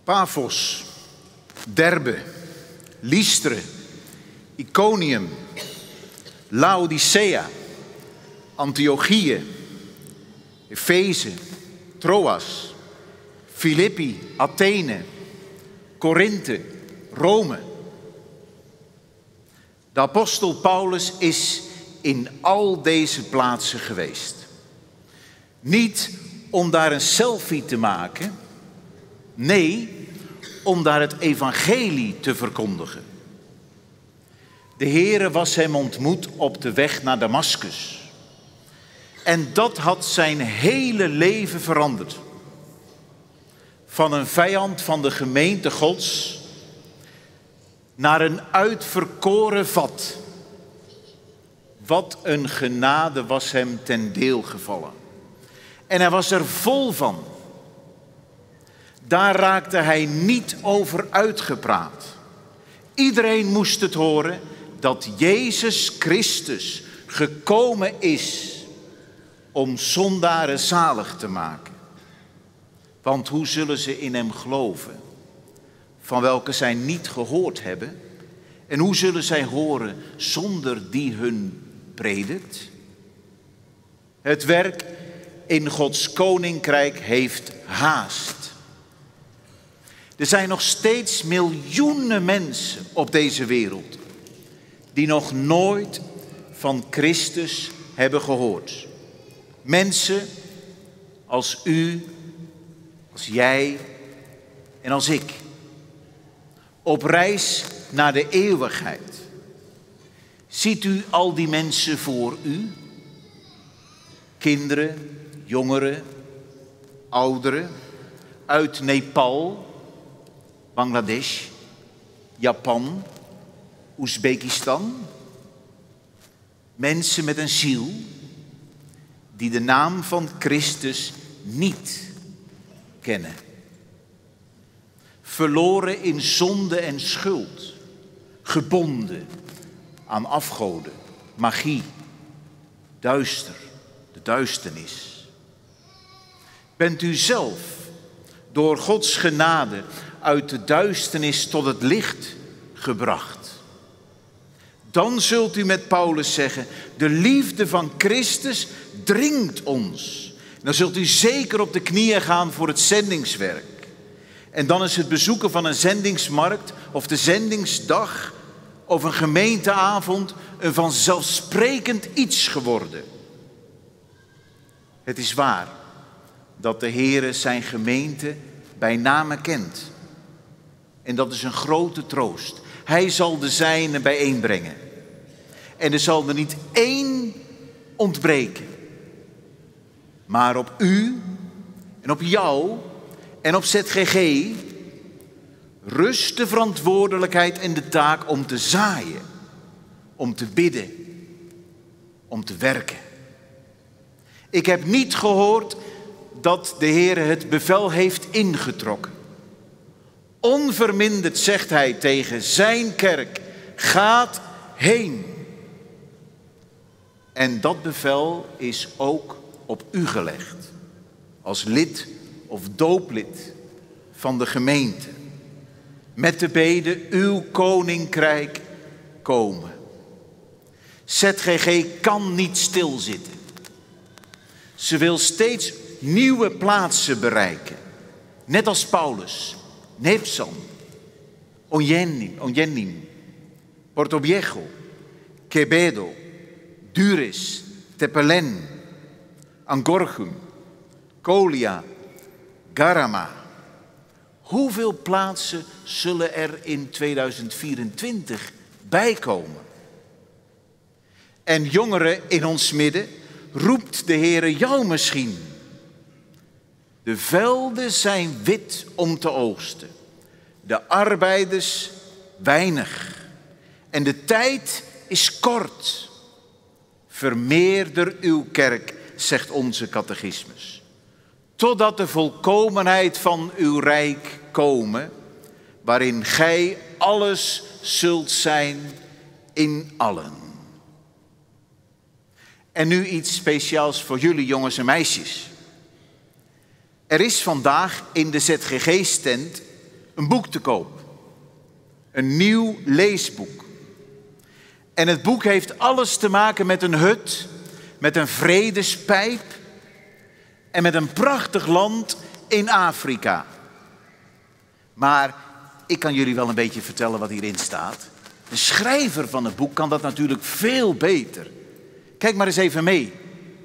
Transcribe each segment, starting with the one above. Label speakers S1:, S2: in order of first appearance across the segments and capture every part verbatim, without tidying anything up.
S1: Paphos, Derbe, Lystra, Iconium, Laodicea, Antiochië, Efeze, Troas, Filippi, Athene, Korinthe, Rome. De apostel Paulus is in al deze plaatsen geweest. Niet om daar een selfie te maken, nee, om daar het evangelie te verkondigen. De Heere was hem ontmoet op de weg naar Damaskus. En dat had zijn hele leven veranderd. Van een vijand van de gemeente Gods naar een uitverkoren vat. Wat een genade was hem ten deel gevallen. En hij was er vol van. Daar raakte hij niet over uitgepraat. Iedereen moest het horen dat Jezus Christus gekomen is om zondaren zalig te maken. Want hoe zullen ze in hem geloven, van welke zij niet gehoord hebben? En hoe zullen zij horen zonder die hun predikt? Het werk in Gods koninkrijk heeft haast. Er zijn nog steeds miljoenen mensen op deze wereld die nog nooit van Christus hebben gehoord. Mensen als u, als jij en als ik. Op reis naar de eeuwigheid. Ziet u al die mensen voor u? Kinderen, jongeren, ouderen, uit Nepal, Bangladesh, Japan, Oezbekistan. Mensen met een ziel die de naam van Christus niet kennen. Verloren in zonde en schuld. Gebonden aan afgoden, magie, duister, de duisternis. Bent u zelf door Gods genade uit de duisternis tot het licht gebracht? Dan zult u met Paulus zeggen, de liefde van Christus dringt ons. Dan zult u zeker op de knieën gaan voor het zendingswerk. En dan is het bezoeken van een zendingsmarkt of de zendingsdag of een gemeenteavond een vanzelfsprekend iets geworden. Het is waar dat de Heere zijn gemeente bij name kent. En dat is een grote troost. Hij zal de zijne bijeenbrengen. En er zal er niet één ontbreken. Maar op u en op jou en op Z G G rust de verantwoordelijkheid en de taak om te zaaien, om te bidden, om te werken. Ik heb niet gehoord dat de Heer het bevel heeft ingetrokken. Onverminderd zegt hij tegen zijn kerk, gaat heen. En dat bevel is ook op u gelegd, als lid of dooplid van de gemeente. Met de bede, uw koninkrijk komen. Z G G kan niet stilzitten. Ze wil steeds nieuwe plaatsen bereiken. Net als Paulus. Nepsan, Onyennin, Onyennin, Porto Viejo, Quevedo, Dures, Tepelen, Angorgum, Kolia, Garama. Hoeveel plaatsen zullen er in tweeduizend vierentwintig bijkomen? En jongeren in ons midden, roept de Heere jou misschien. De velden zijn wit om te oogsten, de arbeiders weinig en de tijd is kort. Vermeerder uw kerk, zegt onze catechismus, totdat de volkomenheid van uw rijk komen, waarin gij alles zult zijn in allen. En nu iets speciaals voor jullie jongens en meisjes. Er is vandaag in de Z G G-stand een boek te koop. Een nieuw leesboek. En het boek heeft alles te maken met een hut, met een vredespijp en met een prachtig land in Afrika. Maar ik kan jullie wel een beetje vertellen wat hierin staat. De schrijver van het boek kan dat natuurlijk veel beter. Kijk maar eens even mee.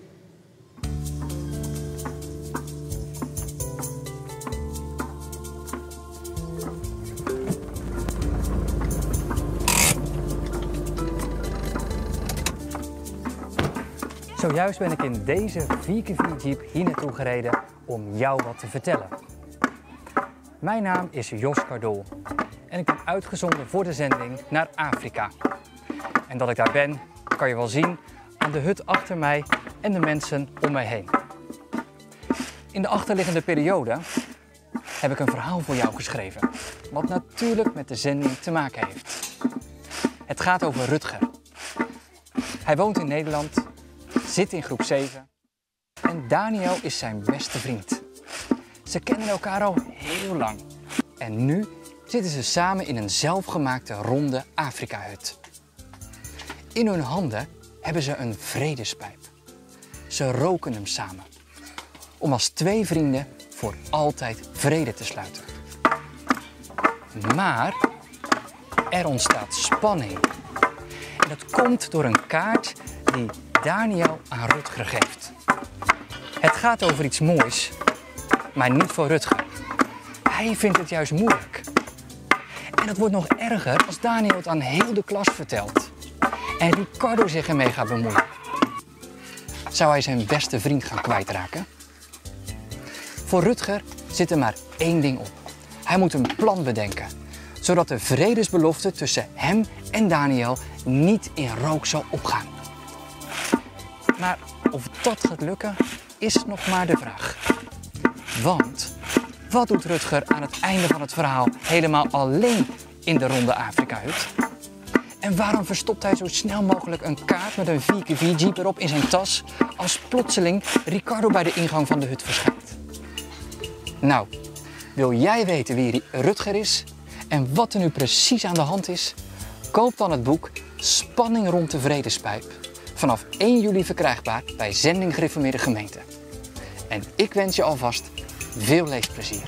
S2: Zojuist ben ik in deze vier bij vier Jeep hier naartoe gereden om jou wat te vertellen. Mijn naam is Jos Cardol en ik ben uitgezonden voor de zending naar Afrika. En dat ik daar ben, kan je wel zien aan de hut achter mij en de mensen om mij heen. In de achterliggende periode heb ik een verhaal voor jou geschreven, wat natuurlijk met de zending te maken heeft. Het gaat over Rutger. Hij woont in Nederland, zit in groep zeven en Daniel is zijn beste vriend. Ze kennen elkaar al heel lang en nu zitten ze samen in een zelfgemaakte ronde Afrika-hut. In hun handen hebben ze een vredespijp. Ze roken hem samen, om als twee vrienden voor altijd vrede te sluiten. Maar er ontstaat spanning. En dat komt door een kaart die Daniel aan Rutger geeft. Het gaat over iets moois, maar niet voor Rutger. Hij vindt het juist moeilijk. En het wordt nog erger als Daniel het aan heel de klas vertelt. En Ricardo zich ermee gaat bemoeien. Zou hij zijn beste vriend gaan kwijtraken? Voor Rutger zit er maar één ding op. Hij moet een plan bedenken, zodat de vredesbelofte tussen hem en Daniel niet in rook zal opgaan. Maar of dat gaat lukken, is nog maar de vraag. Want wat doet Rutger aan het einde van het verhaal helemaal alleen in de ronde Afrika-hut? En waarom verstopt hij zo snel mogelijk een kaart met een vier bij vier Jeep erop in zijn tas als plotseling Ricardo bij de ingang van de hut verschijnt? Nou, wil jij weten wie Rutger is en wat er nu precies aan de hand is? Koop dan het boek Spanning rond de Vredespijp. Vanaf één juli verkrijgbaar bij Zending Gereformeerde Gemeente. En ik wens je alvast veel leesplezier.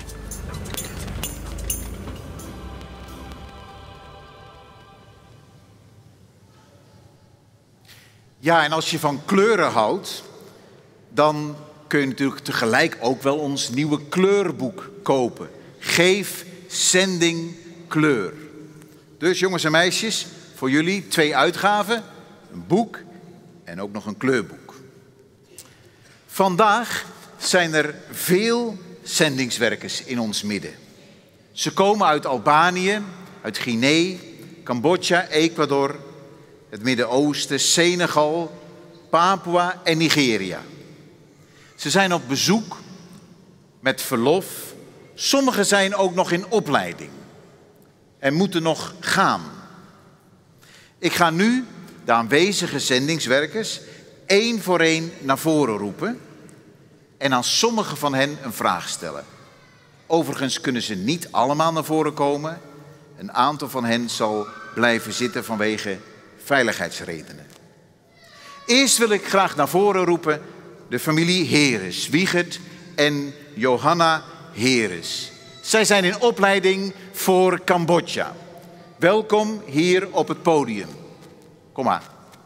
S1: Ja, en als je van kleuren houdt, dan kun je natuurlijk tegelijk ook wel ons nieuwe kleurboek kopen. Geef Zending kleur. Dus jongens en meisjes, voor jullie twee uitgaven, een boek en ook nog een kleurboek. Vandaag zijn er veel zendingswerkers in ons midden. Ze komen uit Albanië, uit Guinea, Cambodja, Ecuador, het Midden-Oosten, Senegal, Papua en Nigeria. Ze zijn op bezoek met verlof. Sommigen zijn ook nog in opleiding en moeten nog gaan. Ik ga nu de aanwezige zendingswerkers één voor één naar voren roepen en aan sommige van hen een vraag stellen. Overigens kunnen ze niet allemaal naar voren komen. Een aantal van hen zal blijven zitten vanwege veiligheidsredenen. Eerst wil ik graag naar voren roepen de familie Heres, Wiegert en Johanna Heres. Zij zijn in opleiding voor Cambodja. Welkom hier op het podium. Kom maar.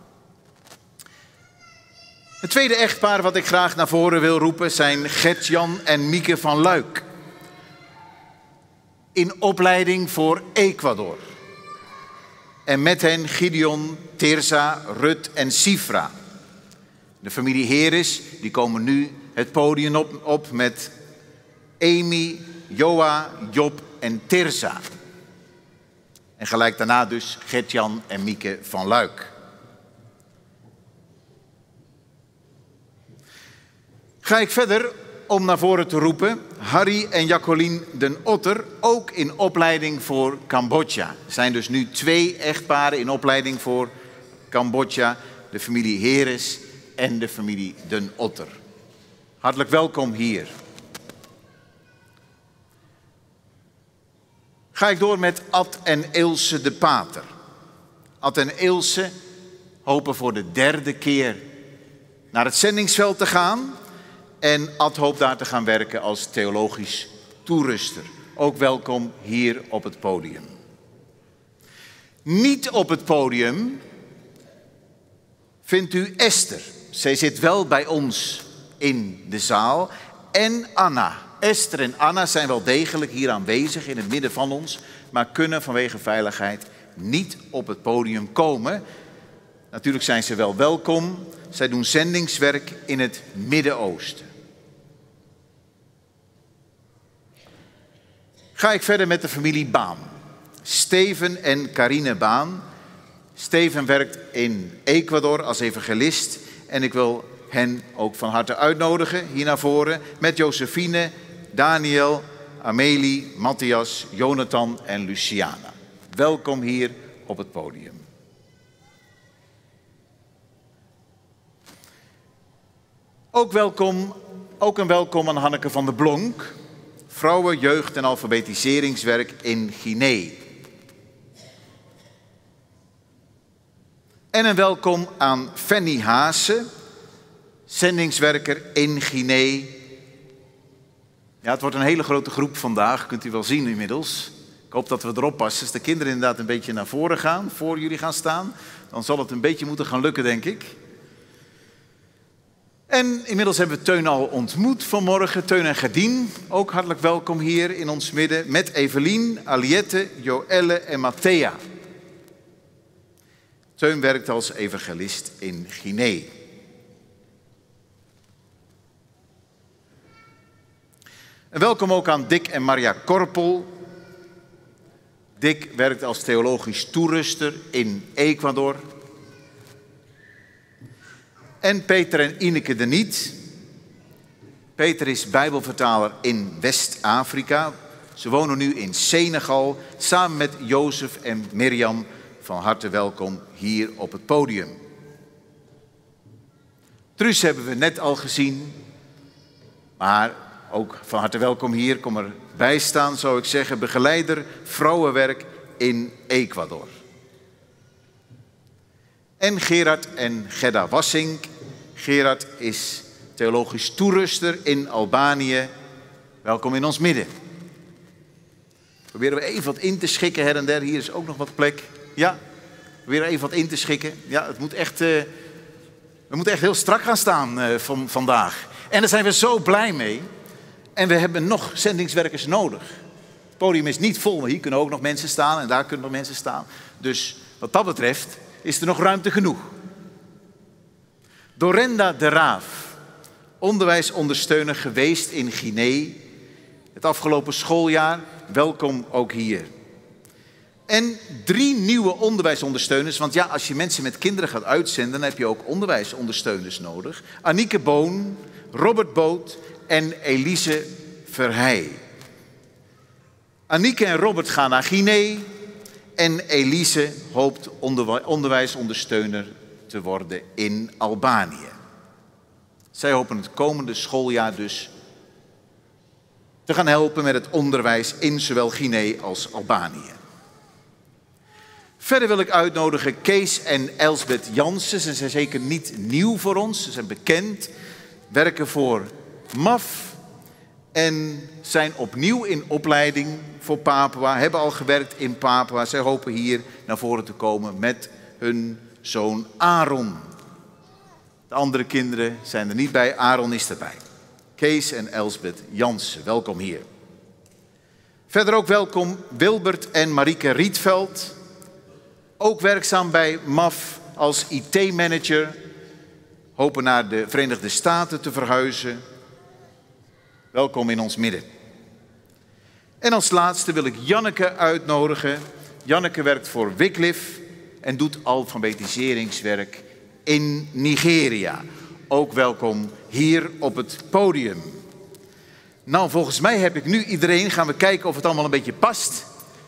S1: Het tweede echtpaar wat ik graag naar voren wil roepen zijn Gert-Jan en Mieke van Luik. In opleiding voor Ecuador. En met hen Gideon, Tirza, Rut en Sifra. De familie Heres, die komen nu het podium op, op met Amy, Joa, Job en Tirza. En gelijk daarna dus Gert-Jan en Mieke van Luik. Ga ik verder om naar voren te roepen Harry en Jacqueline den Otter, ook in opleiding voor Cambodja. Er zijn dus nu twee echtparen in opleiding voor Cambodja, de familie Heres en de familie den Otter. Hartelijk welkom hier. ga ik door met Ad en Ilse de Pater. Ad en Ilse hopen voor de derde keer naar het zendingsveld te gaan. En Ad hoopt daar te gaan werken als theologisch toeruster. Ook welkom hier op het podium. Niet op het podium vindt u Esther. Zij zit wel bij ons in de zaal. En Anna. Esther en Anna zijn wel degelijk hier aanwezig in het midden van ons, maar kunnen vanwege veiligheid niet op het podium komen. Natuurlijk zijn ze wel welkom. Zij doen zendingswerk in het Midden-Oosten. Ga ik verder met de familie Baan. Steven en Carine Baan. Steven werkt in Ecuador als evangelist en ik wil hen ook van harte uitnodigen hier naar voren met Josephine, Daniel, Amelie, Matthias, Jonathan en Luciana. Welkom hier op het podium. Ook, welkom, ook een welkom aan Hanneke van der Blonk, vrouwen, jeugd en alfabetiseringswerk in Guinea. En een welkom aan Fanny Haase, zendingswerker in Guinea. Ja, het wordt een hele grote groep vandaag, kunt u wel zien inmiddels. Ik hoop dat we erop passen. Als de kinderen inderdaad een beetje naar voren gaan, voor jullie gaan staan, dan zal het een beetje moeten gaan lukken, denk ik. En inmiddels hebben we Teun al ontmoet vanmorgen. Teun en Gerdien, ook hartelijk welkom hier in ons midden. Met Evelien, Aliette, Joelle en Matthea. Teun werkt als evangelist in Guinea. En welkom ook aan Dick en Maria Korpel. Dick werkt als theologisch toeruster in Ecuador. En Peter en Ineke de Niet. Peter is bijbelvertaler in West-Afrika. Ze wonen nu in Senegal samen met Jozef en Mirjam. Van harte welkom hier op het podium. Truus hebben we net al gezien. Maar ook van harte welkom hier. Kom erbij staan, zou ik zeggen. Begeleider vrouwenwerk in Ecuador. En Gerard en Gedda Wassink. Gerard is theologisch toeruster in Albanië. Welkom in ons midden. Proberen we even wat in te schikken her en der. Hier is ook nog wat plek. Ja, proberen even wat in te schikken. Ja, het moet echt, uh, we moeten echt heel strak gaan staan uh, van, vandaag. En daar zijn we zo blij mee. En we hebben nog zendingswerkers nodig. Het podium is niet vol, maar hier kunnen ook nog mensen staan en daar kunnen nog mensen staan. Dus wat dat betreft is er nog ruimte genoeg. Dorenda de Raaf, onderwijsondersteuner geweest in Guinea. Het afgelopen schooljaar, welkom ook hier. En drie nieuwe onderwijsondersteuners, want ja, als je mensen met kinderen gaat uitzenden, dan heb je ook onderwijsondersteuners nodig. Anieke Boon, Robert Boot en Elise Verheij. Anieke en Robert gaan naar Guinea en Elise hoopt onderwijsondersteuner te worden in Albanië. Zij hopen het komende schooljaar dus te gaan helpen met het onderwijs in zowel Guinea als Albanië. Verder wil ik uitnodigen Kees en Elsbeth Jansen. Ze zijn zeker niet nieuw voor ons, ze zijn bekend, werken voor M A F en zijn opnieuw in opleiding voor Papua, hebben al gewerkt in Papua. Zij hopen hier naar voren te komen met hun zoon Aaron. De andere kinderen zijn er niet bij, Aaron is erbij. Kees en Elsbeth Jansen, welkom hier. Verder ook welkom Wilbert en Marieke Rietveld. Ook werkzaam bij M A F als I T-manager. Hopen naar de Verenigde Staten te verhuizen. Welkom in ons midden. En als laatste wil ik Janneke uitnodigen. Janneke werkt voor Wycliffe en doet alfabetiseringswerk in Nigeria. Ook welkom hier op het podium. Nou, volgens mij heb ik nu iedereen. Gaan we kijken of het allemaal een beetje past.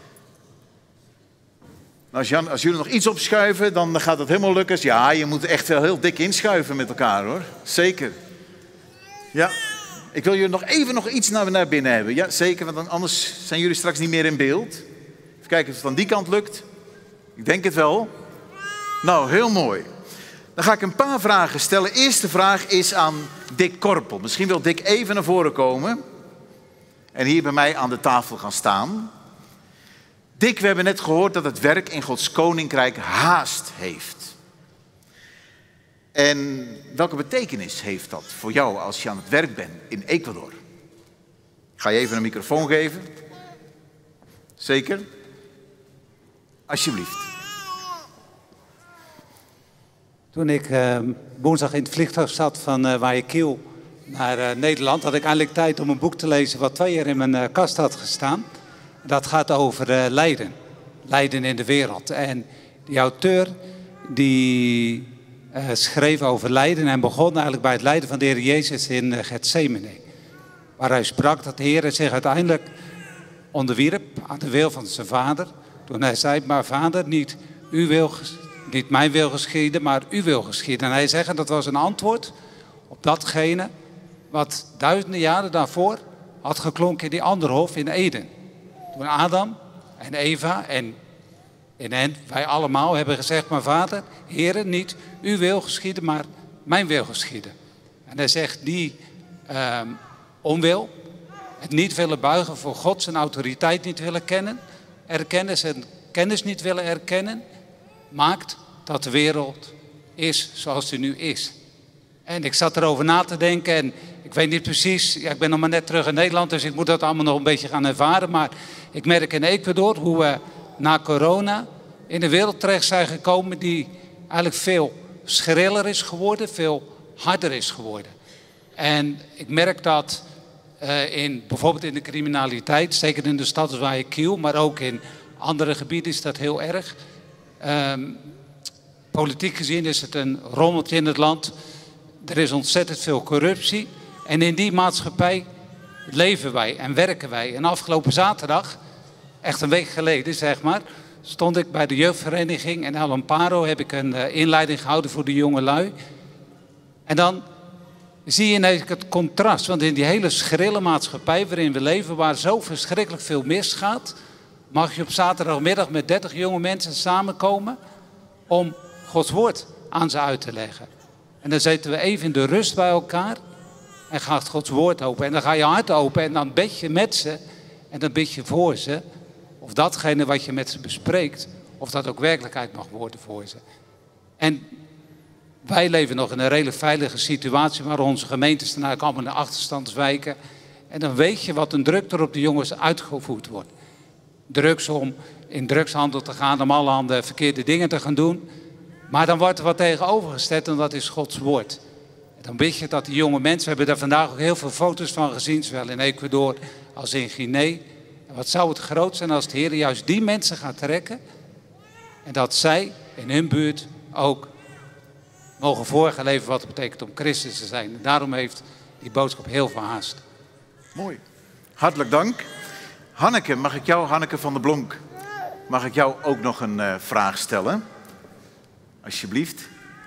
S1: Als, Jan, als jullie nog iets opschuiven, dan gaat het helemaal lukken. Ja, je moet echt wel heel dik inschuiven met elkaar, hoor. Zeker. Ja, ik wil jullie nog even nog iets naar, naar binnen hebben. Ja, zeker, want dan, anders zijn jullie straks niet meer in beeld. Even kijken of het van die kant lukt. Ik denk het wel. Nou, heel mooi. Dan ga ik een paar vragen stellen. De eerste vraag is aan Dick Korpel. Misschien wil Dick even naar voren komen. En hier bij mij aan de tafel gaan staan. Dick, we hebben net gehoord dat het werk in Gods Koninkrijk haast heeft. En welke betekenis heeft dat voor jou als je aan het werk bent in Ecuador? Ik ga je even een microfoon geven. Zeker? Alsjeblieft.
S3: Toen ik uh, woensdag in het vliegtuig zat van uh, Guayaquil naar uh, Nederland, had ik eindelijk tijd om een boek te lezen wat twee jaar in mijn uh, kast had gestaan. Dat gaat over uh, lijden. Lijden in de wereld. En die auteur die uh, schreef over lijden en begon eigenlijk bij het lijden van de Heer Jezus in uh, Gethsemane. Waar hij sprak dat de Heer zich uiteindelijk onderwierp aan de wil van zijn vader. Toen hij zei, maar vader, niet, uw wil, niet mijn wil geschieden, maar uw wil geschieden. En hij zegt, dat was een antwoord op datgene wat duizenden jaren daarvoor had geklonken in die andere hof in Eden. Toen Adam en Eva en in hen, wij allemaal hebben gezegd, maar vader, Heere, niet uw wil geschieden, maar mijn wil geschieden. En hij zegt, die uh, onwil, het niet willen buigen voor God, zijn autoriteit niet willen kennen, erkennen, zijn kennis niet willen erkennen, maakt dat de wereld is zoals die nu is. En ik zat erover na te denken en ik weet niet precies, ja, ik ben nog maar net terug in Nederland, dus ik moet dat allemaal nog een beetje gaan ervaren. Maar ik merk in Ecuador hoe we na corona in een wereld terecht zijn gekomen die eigenlijk veel schriller is geworden, veel harder is geworden. En ik merk dat uh, in, bijvoorbeeld in de criminaliteit, zeker in de stad als Guayaquil, maar ook in andere gebieden is dat heel erg. Um, politiek gezien is het een rommeltje in het land. Er is ontzettend veel corruptie. En in die maatschappij leven wij en werken wij. En afgelopen zaterdag, echt een week geleden zeg maar, stond ik bij de jeugdvereniging en El Amparo heb ik een uh, inleiding gehouden voor de jonge lui. En dan zie je ineens het contrast. Want in die hele schrille maatschappij waarin we leven, waar zo verschrikkelijk veel misgaat, mag je op zaterdagmiddag met dertig jonge mensen samenkomen om Gods woord aan ze uit te leggen. En dan zitten we even in de rust bij elkaar en gaat Gods woord open. En dan ga je hart open en dan bid je met ze en dan bid je voor ze. Of datgene wat je met ze bespreekt, of dat ook werkelijkheid mag worden voor ze. En wij leven nog in een redelijk veilige situatie waar onze gemeentes dan eigenlijk allemaal naar achterstandswijken. En dan weet je wat een druk er op de jongens uitgevoerd wordt. Drugs om in drugshandel te gaan, om allerhande verkeerde dingen te gaan doen. Maar dan wordt er wat tegenovergesteld en dat is Gods woord. En dan weet je dat die jonge mensen, we hebben daar vandaag ook heel veel foto's van gezien, zowel in Ecuador als in Guinea. En wat zou het groot zijn als de Heer juist die mensen gaat trekken en dat zij in hun buurt ook mogen voorgeleven wat het betekent om Christus te zijn. En daarom heeft die boodschap heel veel haast.
S1: Mooi. Hartelijk dank. Hanneke, mag ik jou, Hanneke van der Blonk, mag ik jou ook nog een uh, vraag stellen? Alsjeblieft.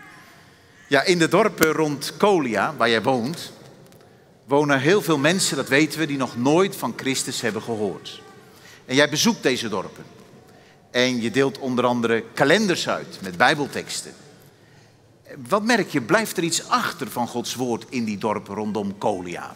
S1: Ja, in de dorpen rond Colia, waar jij woont, wonen heel veel mensen, dat weten we, die nog nooit van Christus hebben gehoord. En jij bezoekt deze dorpen. En je deelt onder andere kalenders uit met bijbelteksten. Wat merk je, blijft er iets achter van Gods woord in die dorpen rondom Colia?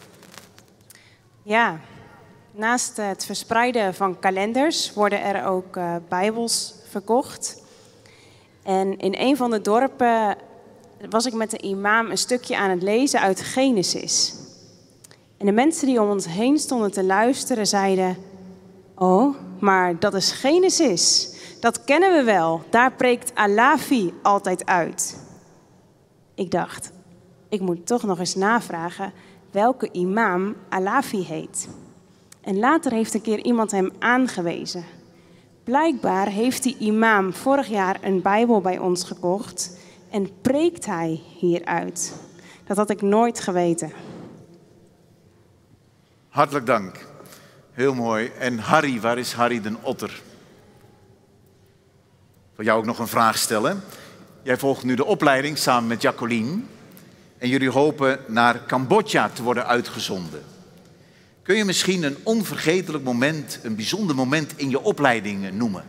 S4: Ja, naast het verspreiden van kalenders worden er ook uh, bijbels verkocht. En in een van de dorpen was ik met de imam een stukje aan het lezen uit Genesis. En de mensen die om ons heen stonden te luisteren zeiden: oh, maar dat is Genesis. Dat kennen we wel. Daar preekt Alafi altijd uit. Ik dacht, ik moet toch nog eens navragen welke imam Alafi heet. En later heeft een keer iemand hem aangewezen. Blijkbaar heeft die imam vorig jaar een Bijbel bij ons gekocht en preekt hij hieruit. Dat had ik nooit geweten.
S1: Hartelijk dank. Heel mooi. En Harry, waar is Harry den Otter? Ik wil jou ook nog een vraag stellen. Jij volgt nu de opleiding samen met Jacqueline. En jullie hopen naar Cambodja te worden uitgezonden. Kun je misschien een onvergetelijk moment, een bijzonder moment in je opleiding noemen?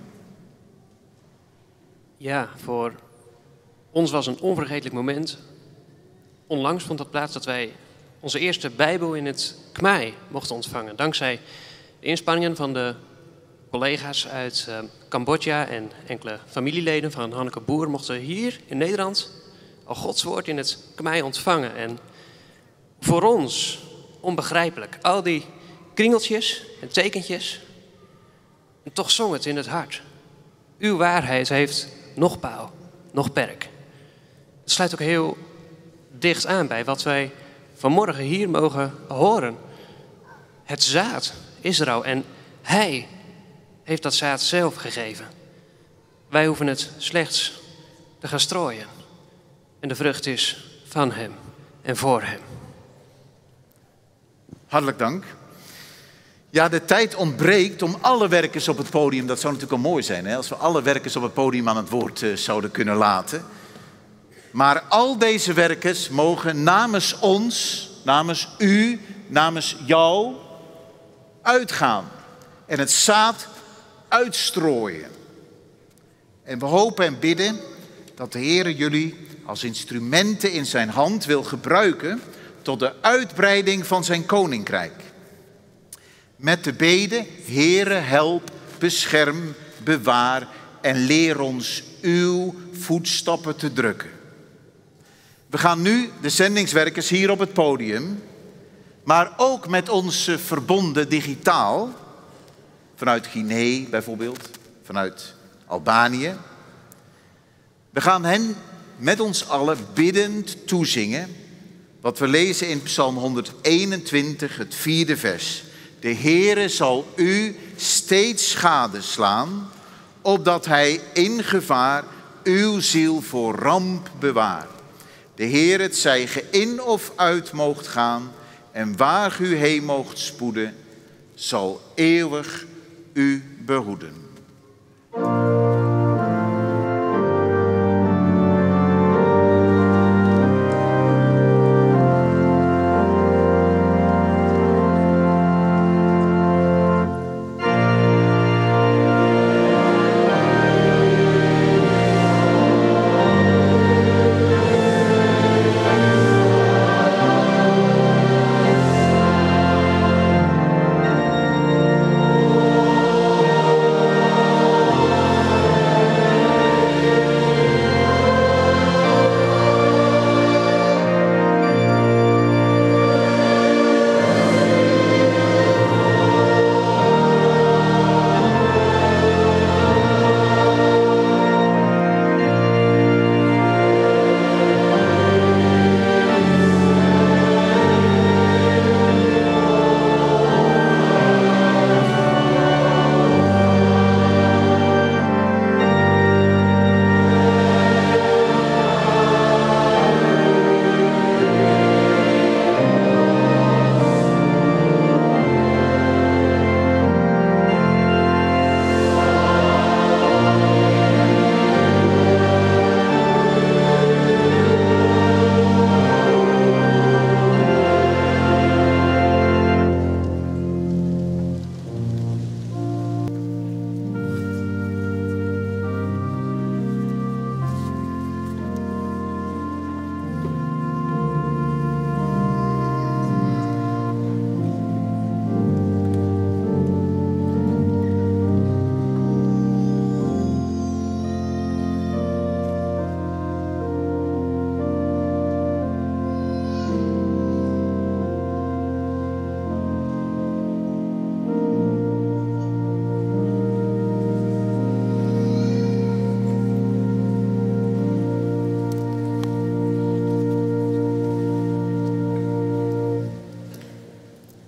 S5: Ja, voor ons was een onvergetelijk moment. Onlangs vond dat plaats dat wij onze eerste Bijbel in het Khmer mochten ontvangen. Dankzij de inspanningen van de collega's uit uh, Cambodja en enkele familieleden van Hanneke Boer mochten we hier in Nederland al Gods woord in het Khmer ontvangen. En voor ons onbegrijpelijk. Al die kringeltjes en tekentjes. En toch zong het in het hart. Uw waarheid heeft nog paal, nog perk. Het sluit ook heel dicht aan bij wat wij vanmorgen hier mogen horen. Het zaad is er al en hij heeft dat zaad zelf gegeven. Wij hoeven het slechts te gaan strooien. En de vrucht is van hem en voor hem.
S1: Hartelijk dank. Ja, de tijd ontbreekt om alle werkers op het podium, dat zou natuurlijk al mooi zijn, hè, als we alle werkers op het podium aan het woord uh, zouden kunnen laten. Maar al deze werkers mogen namens ons, namens u, namens jou uitgaan en het zaad uitstrooien. En we hopen en bidden dat de Heer jullie als instrumenten in zijn hand wil gebruiken tot de uitbreiding van zijn koninkrijk. Met de bede, Heere, help, bescherm, bewaar en leer ons uw voetstappen te drukken. We gaan nu de zendingswerkers hier op het podium, maar ook met ons verbonden digitaal, vanuit Guinea bijvoorbeeld, vanuit Albanië. We gaan hen met ons allen biddend toezingen wat we lezen in Psalm honderdeenentwintig, het vierde vers. De Heere zal u steeds gadeslaan, opdat hij in gevaar uw ziel voor ramp bewaart. De Heer het zij ge in of uit moogt gaan en waar u heen moogt spoeden, zal eeuwig u behoeden.